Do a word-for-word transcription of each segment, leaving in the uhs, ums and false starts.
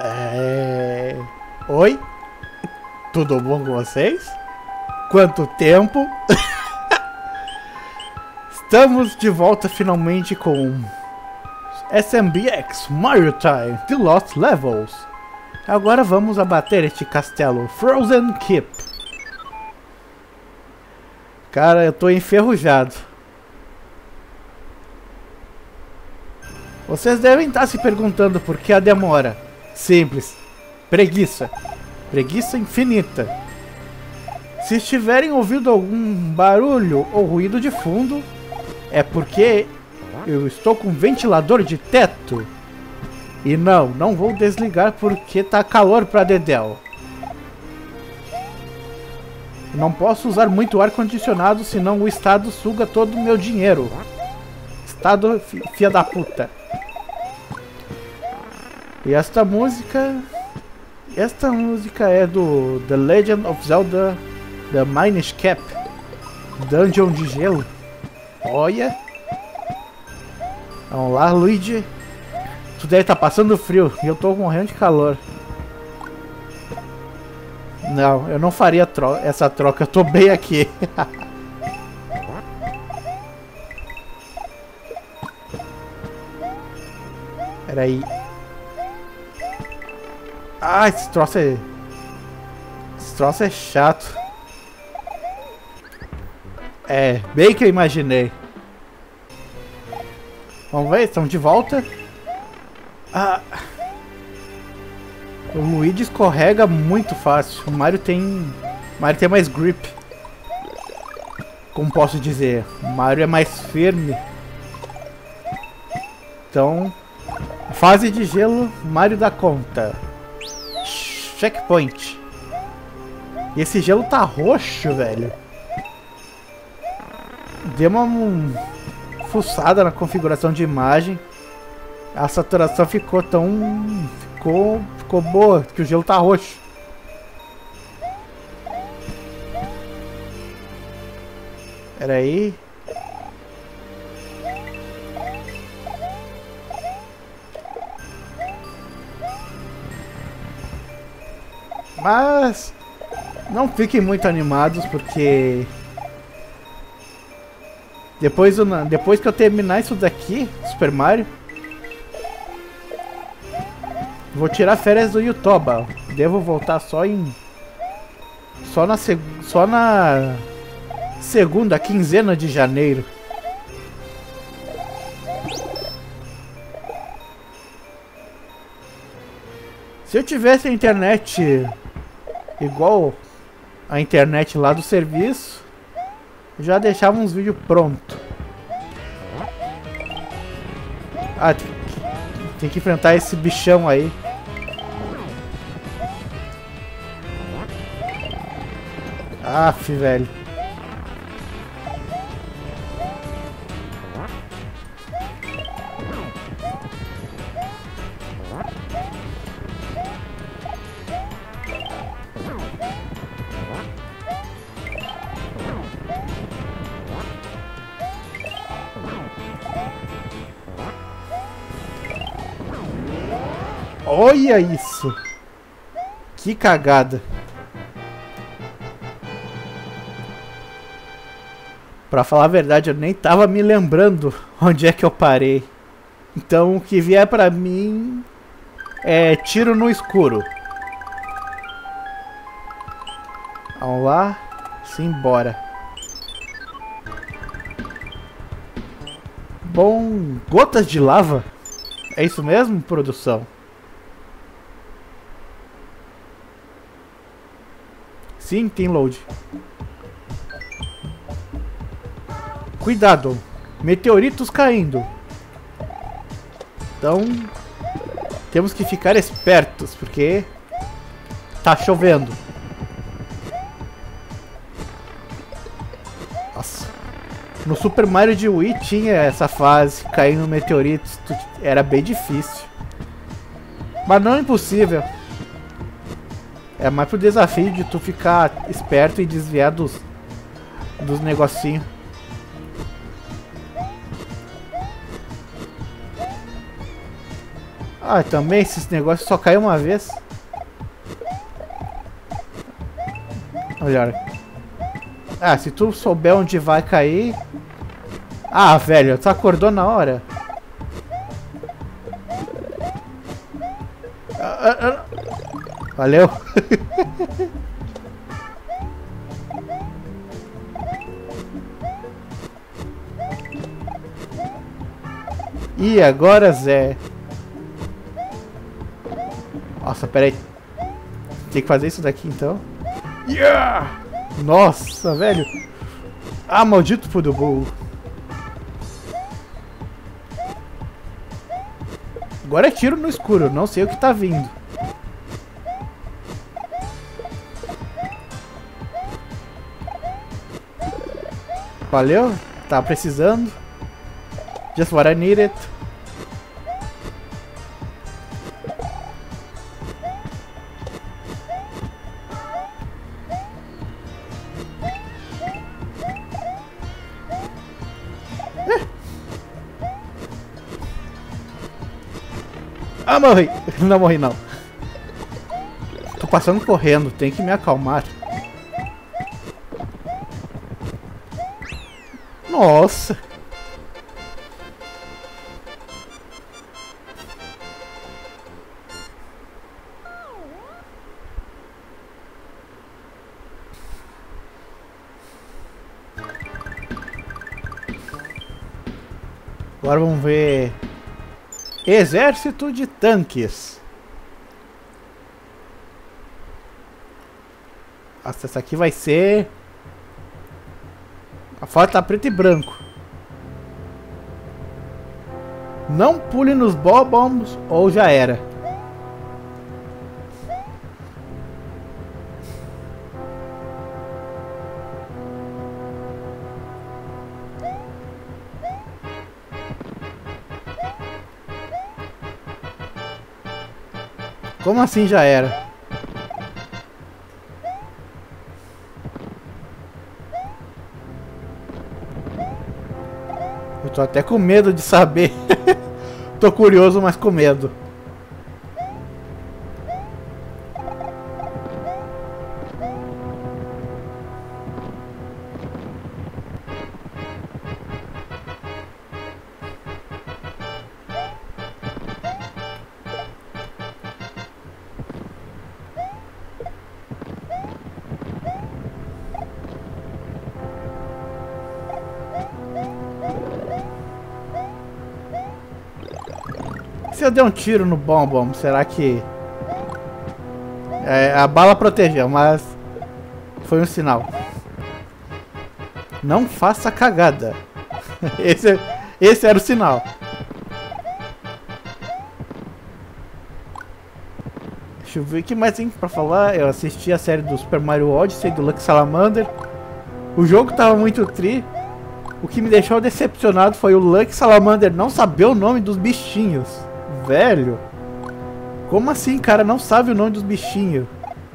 É... Oi? Tudo bom com vocês? Quanto tempo? Estamos de volta finalmente com S M B X Mario Time The Lost Levels. Agora vamos abater este castelo Frozen Keep. Cara, eu tô enferrujado. Vocês devem estar se perguntando por que a demora. Simples. Preguiça. Preguiça infinita. Se estiverem ouvindo algum barulho ou ruído de fundo, é porque eu estou com ventilador de teto. E não, não vou desligar porque tá calor pra dedéu. Não posso usar muito ar-condicionado, senão o estado suga todo o meu dinheiro. Estado filha da puta. E esta música... Esta música é do The Legend of Zelda The Minish Cap Dungeon de Gelo. Olha. Vamos lá, Luigi. Tu deve estar passando frio e eu tô morrendo de calor. Não, eu não faria tro essa troca, eu tô bem aqui. Peraí. Ah, esse troço é... Esse troço é chato. É, bem que eu imaginei. Vamos ver, estamos de volta. Ah... O Luigi escorrega muito fácil. O Mario tem... O Mario tem mais grip. Como posso dizer? O Mario é mais firme. Então... Fase de gelo, Mario dá conta. Checkpoint. E esse gelo tá roxo, velho. Deu uma um, fuçada na configuração de imagem. A saturação ficou tão... Ficou, ficou boa, que o gelo tá roxo. Pera aí. Mas não fiquem muito animados, porque depois, depois que eu terminar isso daqui, Super Mario, vou tirar férias do Yutoba. Devo voltar só em só na seg, só na segunda quinzena de janeiro. Se eu tivesse a internet igual a internet lá do serviço, já deixava uns vídeos prontos. Ah, tem, tem que enfrentar esse bichão aí. Aff, velho. Olha isso! Que cagada! Pra falar a verdade, eu nem tava me lembrando onde é que eu parei. Então o que vier pra mim é tiro no escuro. Vamos lá, simbora. Bom, gotas de lava? É isso mesmo, produção? Sim, tem load. Cuidado, meteoritos caindo. Então, temos que ficar espertos, porque tá chovendo. Nossa. No Super Mario de Wii tinha essa fase, caindo meteoritos, era bem difícil. Mas não é impossível. É mais pro desafio de tu ficar esperto e desviar dos, dos negocinhos. Ah, também esses negócios só caem uma vez. Olha. Ah, se tu souber onde vai cair... Ah, velho, tu acordou na hora. Ah, ah, ah. Valeu. E agora, Zé? Nossa, pera aí. Tem que fazer isso daqui, então. Yeah! Nossa, velho. Ah, maldito Pudubu. Agora é tiro no escuro. Não sei o que tá vindo. Valeu. Tá precisando. Just what I needed. Ah, morri! Não morri, não. Tô passando correndo, tem que me acalmar. Nossa! Agora vamos ver... Exército de tanques. Nossa, essa aqui vai ser... A foto tá preto e branco. Não pule nos bombs ou já era. Como assim já era? Eu tô até com medo de saber. Tô curioso, mas com medo. Se eu der um tiro no bombom, será que... É, a bala protegeu, mas... Foi um sinal. Não faça cagada. Esse, esse era o sinal. Deixa eu ver o que mais tem pra falar. Eu assisti a série do Super Mario Odyssey, do Lucky Salamander. O jogo tava muito tri. O que me deixou decepcionado foi o Lucky Salamander não saber o nome dos bichinhos. Velho, como assim, cara? Não sabe o nome dos bichinhos?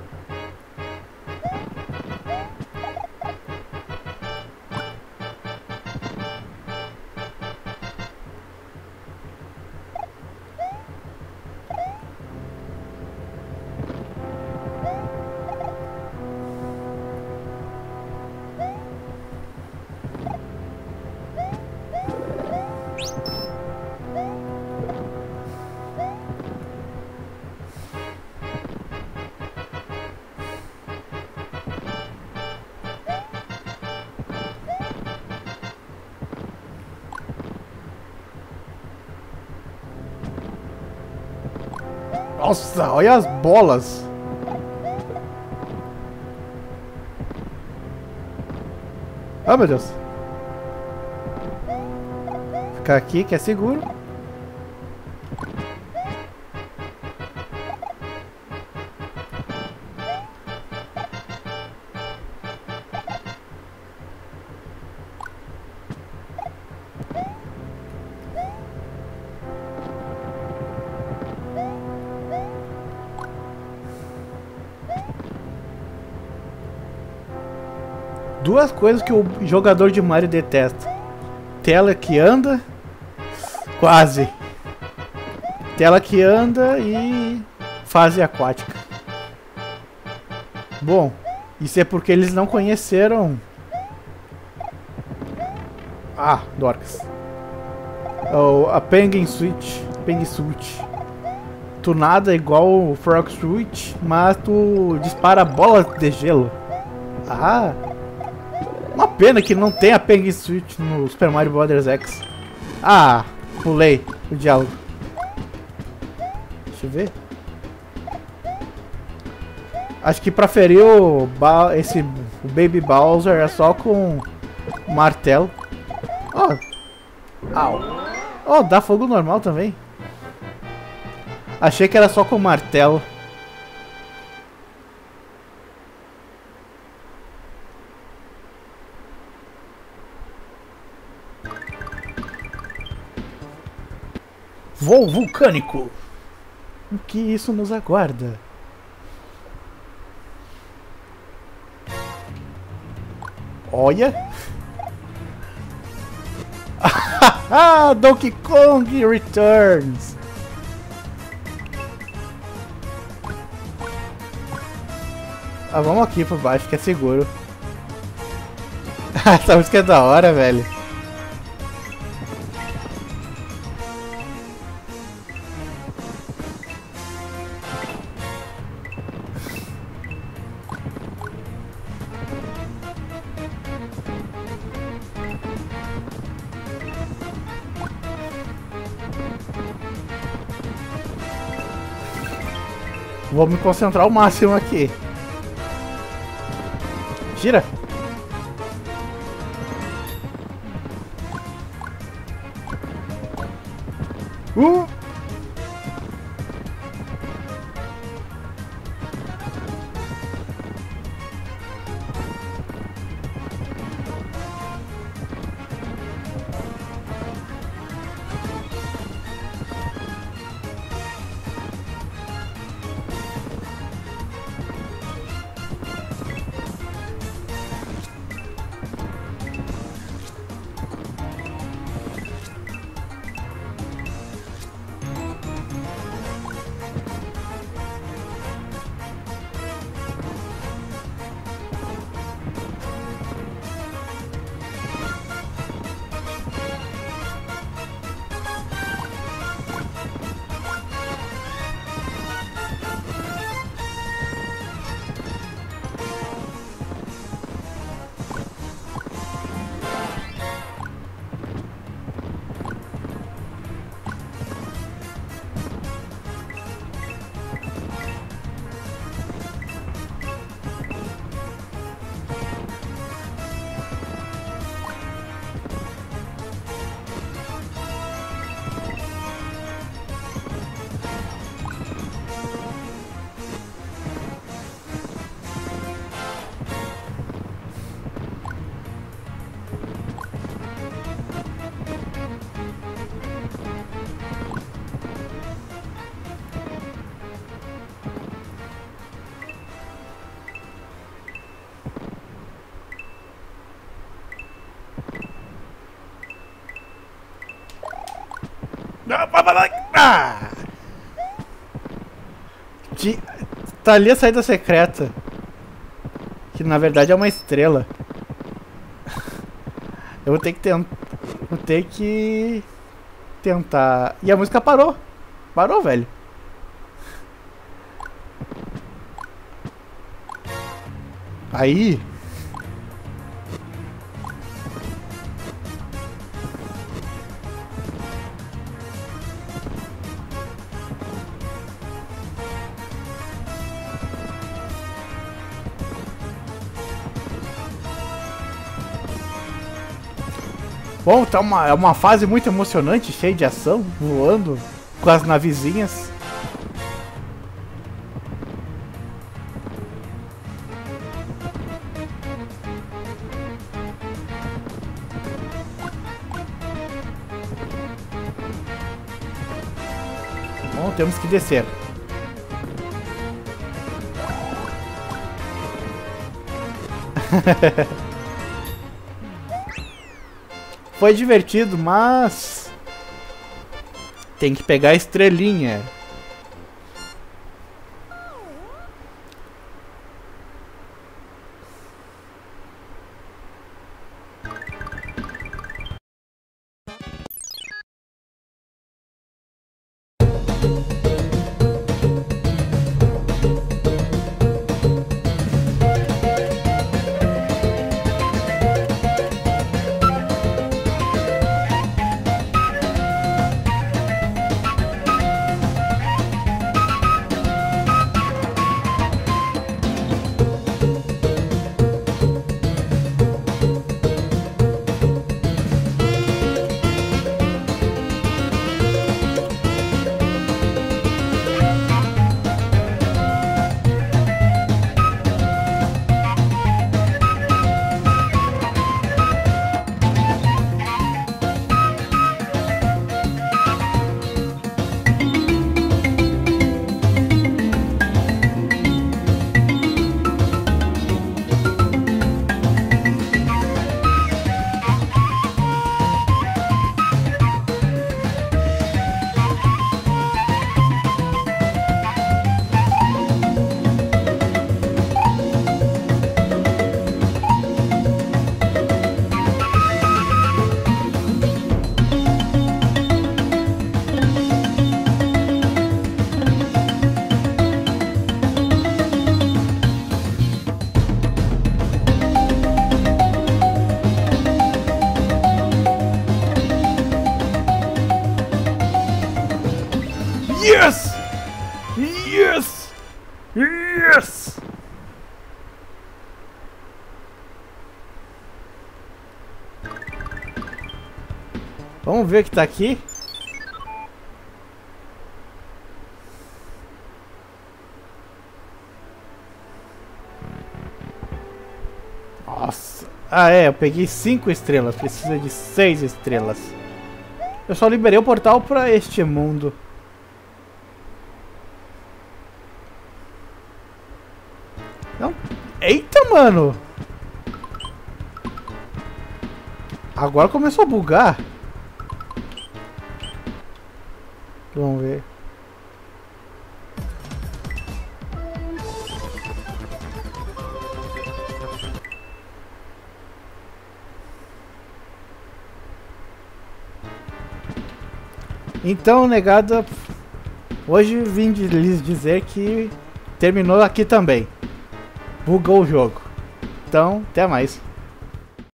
Nossa, olha as bolas. Ah, meu Deus. Ficar aqui que é seguro. Duas coisas que o jogador de Mario detesta: tela que anda, quase, Tela que anda e fase aquática. Bom, isso é porque eles não conheceram... Ah, Dorcas. Oh, a Penguin Switch. Penguin Switch. Tu nada igual o Frog Switch, mas tu dispara bolas de gelo. Ah. Uma pena que não tem a Penguin Switch no Super Mario Bros. X. Ah, pulei o diálogo. Deixa eu ver. Acho que pra ferir o, ba esse, o Baby Bowser é só com martelo. Oh. Au. Oh, dá fogo normal também. Achei que era só com martelo. Voo vulcânico. O que isso nos aguarda? Olha. Donkey Kong Returns. Ah, vamos aqui por baixo que é seguro. Essa música é da hora, velho. Vou me concentrar ao máximo aqui. Gira. Uh! Ah! Tá ali a saída secreta. Que na verdade é uma estrela. Eu vou ter que tentar. Vou ter que tentar. E a música parou. Parou, velho. Aí. Bom, tá uma, é uma fase muito emocionante, cheia de ação, voando com as navezinhas. Bom, temos que descer. Foi divertido, mas Tem que pegar a estrelinha. Yes! Yes! Yes! Vamos ver o que tá aqui. Nossa. Ah, é, eu peguei cinco estrelas. Precisa de seis estrelas. Eu só liberei o portal pra este mundo. Não. Eita, mano! Agora começou a bugar. Vamos ver. Então, negada, hoje vim de lhes dizer que terminou aqui também. Bugou o jogo. Então, até mais.